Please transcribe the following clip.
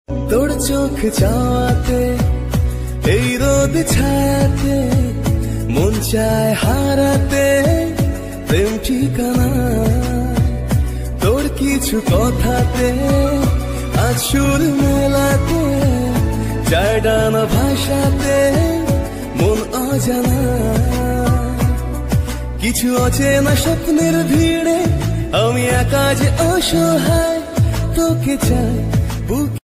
তোর চোখ চাওয়াতে এই রোদ ছায়াতে মন চায় হারাতে প্রেম ঠিকানা। তোর কিছু কথাতে আজ সুর মেলাতে চার ডানা ভাষাতে মন অজানা। কিছু অচেনা স্বপ্নের ভিড়ে আমি একা যে অসহায়, তোকে চাই বুক